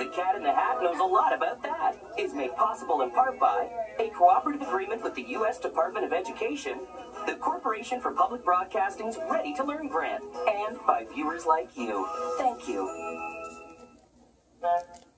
Cat in the Hat knows a lot about that. Is made possible in part by a cooperative agreement with the U.S. Department of Education, the Corporation for Public Broadcasting's Ready to Learn grant, and by viewers like you. Thank you.